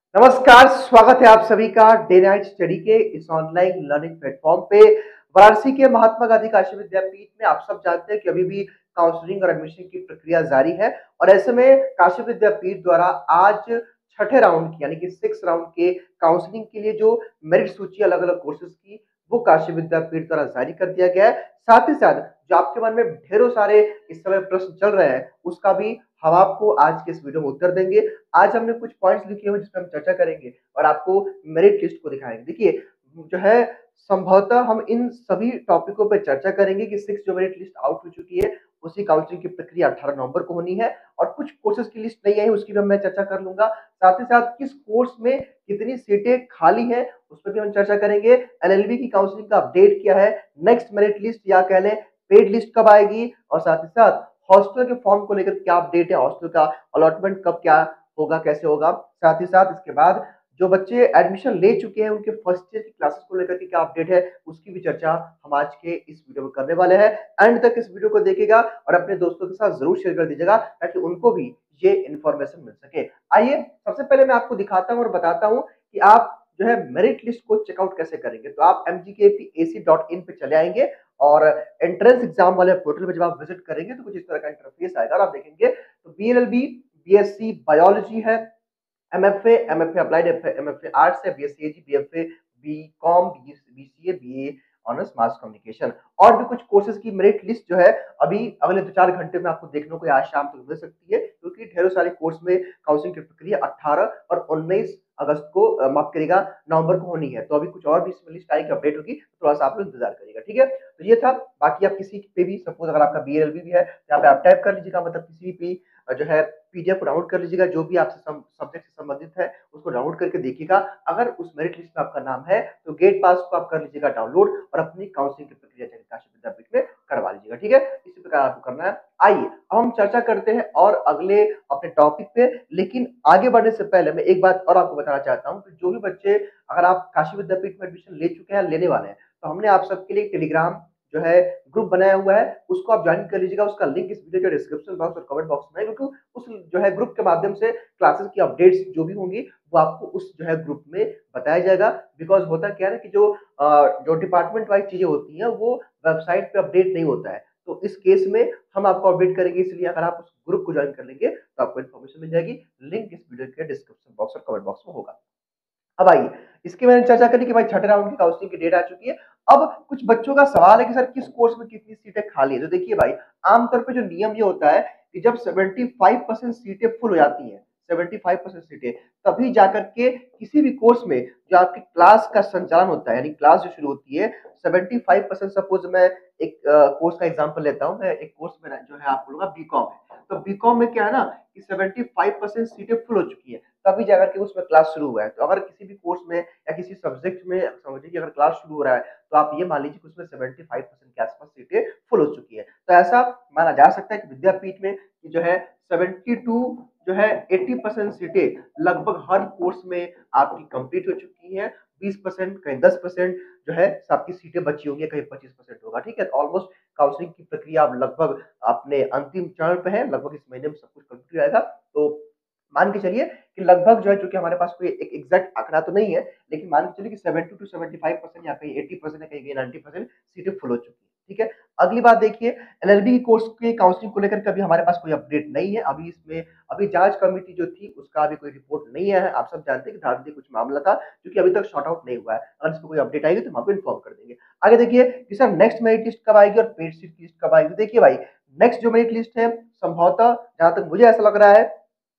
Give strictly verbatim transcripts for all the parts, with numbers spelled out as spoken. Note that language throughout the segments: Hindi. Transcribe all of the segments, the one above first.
नमस्कार, स्वागत है आप सभी का डे नाइट स्टडी के इस ऑनलाइन लर्निंग प्लेटफॉर्म पे। वाराणसी के महात्मा गांधी काशी विद्यापीठ में आप सब जानते हैं कि अभी भी काउंसलिंग और एडमिशन की प्रक्रिया जारी है और ऐसे में काशी विद्यापीठ द्वारा आज छठे राउंड की यानी कि सिक्स राउंड के काउंसलिंग के लिए जो मेरिट सूची अलग अलग कोर्सेज की वो काशी विद्यापीठ द्वारा जारी कर दिया गया है। साथ ही साथ जो आपके मन में ढेरों सारे इस समय प्रश्न चल रहे हैं उसका भी हम आपको आज के इस वीडियो में उत्तर देंगे। आज हमने कुछ पॉइंट्स लिखे हुए जिस पर हम चर्चा करेंगे और आपको मेरिट लिस्ट को दिखाएंगे। देखिए जो है संभवतः हम इन सभी टॉपिकों पर चर्चा करेंगे कि सिक्स जो मेरिट लिस्ट आउट हो चुकी है उसी काउंसलिंग की प्रक्रिया अठारह नवंबर को होनी है और कुछ कोर्सेज की लिस्ट नहीं आई उसकी भी मैं चर्चा कर लूंगा। साथ ही साथ किस कोर्स में कितनी सीटें खाली हैं उस पर भी हम चर्चा करेंगे। एलएलबी की काउंसलिंग का अपडेट क्या है, नेक्स्ट मेरिट लिस्ट या कह लें पेड लिस्ट कब आएगी और साथ ही साथ हॉस्टल के फॉर्म को लेकर क्या अपडेट है, हॉस्टल का अलॉटमेंट कब क्या होगा, कैसे होगा। साथ ही साथ इसके बाद जो बच्चे एडमिशन ले चुके हैं उनके फर्स्ट ईयर की क्लासेस को लेकर के क्या अपडेट है उसकी भी चर्चा हम आज के इस वीडियो में करने वाले हैं। एंड तक इस वीडियो को देखिएगा और अपने दोस्तों के साथ जरूर शेयर कर दीजिएगा ताकि उनको भी ये इन्फॉर्मेशन मिल सके। आइए सबसे पहले मैं आपको दिखाता हूँ और बताता हूँ कि आप जो है मेरिट लिस्ट को चेकआउट कैसे करेंगे। तो आप एम जी के P A C dot in पे चले आएंगे और एंट्रेंस एग्जाम वाले पोर्टल में जब आप विजिट करेंगे तो कुछ इस तरह का इंटरफेस आएगा और आप देखेंगे तो B L L B, B S C biology है, MFA, MFA applied, MFA arts है, BSc AG, BFA, BCom, BCA, BA honours mass communication और भी कुछ कोर्सेज की मेरिट लिस्ट जो है अभी अगले दो चार घंटे में आपको देखने को आज शाम तक मिल सकती है क्योंकि ढेरों सारे कोर्स में काउंसलिंग की प्रक्रिया अठारह और उन्नीस अगस्त को माफ करेगा नवंबर को होनी है। तो अभी कुछ और भी इसमें लिस्ट आएगी, अपडेट होगी, थोड़ा सा आप लोग इंतजार करिएगा। ठीक है, तो ये था। बाकी आप किसी पे भी सपोज अगर आपका बी एल एल बी भी है यहाँ पे आप टाइप कर लीजिएगा, मतलब किसी भी जो है पीडीएफ को डाउनलोड कर लीजिएगा, जो भी आपसे सब्जेक्ट से संबंधित है उसको डाउनलोड करके देखिएगा। अगर उस मेरिट लिस्ट में आपका नाम है तो गेट पास को आप कर लीजिएगा डाउनलोड और अपनी काउंसलिंग की प्रक्रिया काशी विद्यापीठ में करवा लीजिएगा। ठीक है, इसी प्रकार आपको करना है। आइए अब हम चर्चा करते हैं और अगले अपने टॉपिक पे, लेकिन आगे बढ़ने से पहले मैं एक बात और आपको बताना चाहता हूँ कि जो भी बच्चे अगर आप काशी विद्यापीठ में एडमिशन ले चुके हैं, लेने वाले हैं, तो हमने आप सबके लिए टेलीग्राम जो है ग्रुप बनाया हुआ है, उसको आप ज्वाइन कर लीजिएगा। उसका लिंक इस वीडियो के डिस्क्रिप्शन बॉक्स और कमेंट बॉक्स में है क्योंकि उस जो है ग्रुप के माध्यम से क्लासेस की अपडेट्स जो भी होंगी वो आपको उस जो है ग्रुप में बताया जाएगा। बिकॉज होता क्या है ना कि जो जो डिपार्टमेंट वाइज चीजें होती हैं वो वेबसाइट पे अपडेट नहीं होता है, तो इस केस में हम आपको अपडेट करेंगे। इसलिए अगर आप उस ग्रुप को ज्वाइन कर लेंगे तो आपको इन्फॉर्मेशन मिल जाएगी। लिंक इस वीडियो के डिस्क्रिप्शन बॉक्स और कमेंट बॉक्स में होगा। अब आइए इसकी मैंने चर्चा करी कि भाई छठे राउंड की काउंसलिंग की डेट आ चुकी है। अब कुछ बच्चों का सवाल है कि सर किस कोर्स में कितनी सीटें खाली है। तो देखिए भाई, आमतौर पे जो नियम ये होता है कि जब पचहत्तर परसेंट सीटें फुल हो जाती हैं, पचहत्तर परसेंट सीटें, तभी जाकर के किसी भी कोर्स में जो आपकी क्लास का संचालन होता है यानी क्लास जो शुरू होती है पचहत्तर परसेंट। सपोज मैं एक कोर्स का एग्जांपल लेता हूं, मैं एक कोर्स में जो है आप बोलूंगा बीकॉम है, तो बीकॉम में क्या है ना कि पचहत्तर परसेंट सीटें फुल हो चुकी है तभी जाकर के उसमें क्लास शुरू हुआ है। तो अगर किसी भी कोर्स में या किसी सब्जेक्ट में समझिए कि अगर क्लास शुरू हो रहा है तो आप ये मान लीजिए कि उसमें पचहत्तर परसेंट के आसपास सीटें फुल हो चुकी है। तो ऐसा माना जा सकता है कि विद्यापीठ में जो है बहत्तर जो है अस्सी परसेंट सीटें लगभग हर कोर्स में आपकी कंप्लीट हो चुकी हैं। बीस परसेंट कहीं दस परसेंट जो है आपकी सीटें बची होंगी, कहीं पच्चीस परसेंट होगा। ठीक है, ऑलमोस्ट काउंसलिंग की प्रक्रिया अब लगभग अपने अंतिम चरण पे है, लगभग इस महीने में सब कुछ कंप्लीट हो जाएगा। तो मान के चलिए कि लगभग जो है, चूंकि हमारे पास कोई एक एग्जैक्ट आंकड़ा तो नहीं है, लेकिन मान के चलिए कि सत्तर टू पचहत्तर परसेंट या कहीं अस्सी परसेंट या कहीं नब्बे परसेंट सीटें फुल हो चुकी है। ठीक है, अगली बात देखिए, एलएलबी कोर्स के काउंसलिंग को लेकर कभी हमारे पास कोई अपडेट नहीं है। अभी इसमें अभी जांच कमेटी जो थी उसका अभी कोई रिपोर्ट नहीं है। आप सब जानते हैं कि धांधली कुछ मामला था जो कि अभी तक सॉर्ट आउट नहीं हुआ है। अगर इसमें कोई अपडेट आएगी तो हम आपको इन्फॉर्म कर देंगे। आगे देखिए कि सर नेक्स्ट मेरिट लिस्ट कब आएगी और पेड सीट की लिस्ट कब आएगी। देखिए भाई, नेक्स्ट जो मेरिट लिस्ट है संभवतः जहां तक मुझे ऐसा लग रहा है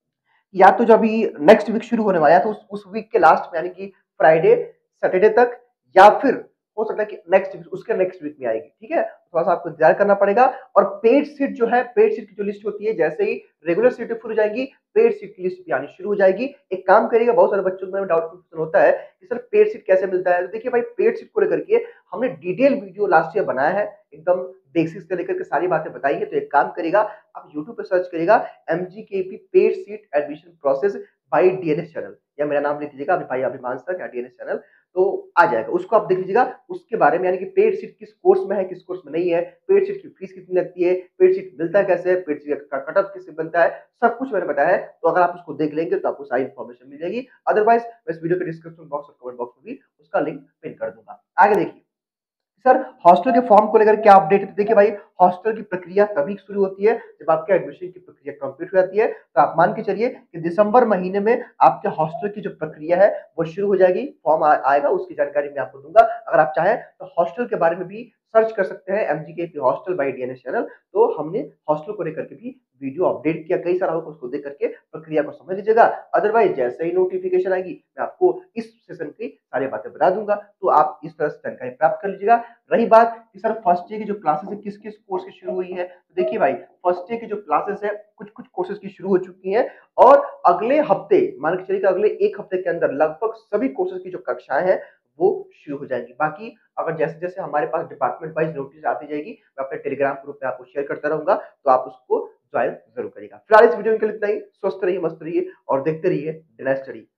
या तो जो अभी नेक्स्ट वीक शुरू होने वाला है तो उस, उस वीक के लास्ट में यानी कि फ्राइडे सैटरडे तक, या फिर हो सकता है कि नेक्स्ट वीक उसके नेक्स्ट वीक में आएगी। ठीक है, थोड़ा सा आपको इंतजार करना पड़ेगा। और पेड सीट जो है, पेड सीट की जो लिस्ट होती है, जैसे ही रेगुलर सीटें फुल हो जाएगी पेड सीट की लिस्ट भी आनी शुरू हो जाएगी। एक काम करिएगा, बहुत सारे बच्चों में डाउट क्वेश्चन होता है कि सर पेड सीट कैसे मिलता है। तो देखिए भाई, पेड सीट को लेकर के हमने डिटेल वीडियो लास्ट ईयर बनाया है, एकदम बेसिक्स से लेकर के सारी बातें बताई है। तो एक काम करिएगा, आप यूट्यूब पे सर्च करिएगा MGKP paid seat admission process by DNS channel, या मेरा नाम लिख लीजिएगा भाई अभिमान सर या डीएनएस चैनल, तो आ जाएगा। उसको आप देख लीजिएगा, उसके बारे में यानी कि पेड सीट किस कोर्स में है, किस कोर्स में नहीं है, पेड सीट की फीस कितनी लगती है, पेड सीट मिलता कैसे है, पेड सीट का कट ऑफ किससे बनता है, सब कुछ मैंने बताया है। तो अगर आप उसको देख लेंगे तो आपको सारी इन्फॉर्मेशन मिल जाएगी। अदरवाइज़ मैं इस वीडियो के डिस्क्रिप्शन बॉक्स और कमेंट बॉक्स में भी उसका लिंक पिन कर दूँगा। आगे देखिए, सर हॉस्टल के फॉर्म को लेकर क्या अपडेट है? तो देखिए भाई, हॉस्टल की प्रक्रिया तभी शुरू होती है जब आपके एडमिशन की प्रक्रिया कंप्लीट हो जाती है। तो आप मान के चलिए कि दिसंबर महीने में आपके हॉस्टल की जो प्रक्रिया है वो शुरू हो जाएगी, फॉर्म आ, आएगा, उसकी जानकारी मैं आपको दूंगा। अगर आप चाहें तो हॉस्टल के बारे में भी सर्च कर सकते हैं, MGK hostel by DNS channel. तो हमने हॉस्टल को लेकर के भी वीडियो अपडेट किया कई सारा, होगा उसको देख करके प्रक्रिया को समझ लीजिएगा। अदरवाइज जैसे ही नोटिफिकेशन आएगी मैं आपको इस सेशन की सारी बातें बता दूंगा, तो आप इस तरह से जानकारी प्राप्त कर लीजिएगा। रही बात कि सर फर्स्ट ईयर की जो क्लासेस है किस किस कोर्स की शुरू हुई है, तो देखिए भाई, फर्स्ट ईयर की जो क्लासेस है कुछ कुछ कोर्सेज की शुरू हो चुकी हैं, और अगले हफ्ते मान के चलिए अगले एक हफ्ते के अंदर लगभग सभी कोर्सेज की जो कक्षाएं हैं वो शुरू हो जाएंगी। बाकी अगर जैसे जैसे हमारे पास डिपार्टमेंट वाइज नोटिस आती जाएगी, मैं अपने टेलीग्राम ग्रुप में आपको शेयर करता रहूंगा, तो आप उसको ज्वाइन जरूर करिएगा। फिलहाल इस वीडियो के लिए इतना ही। स्वस्थ रहिए, मस्त रहिए और देखते रहिए डी नाइन स्टडी।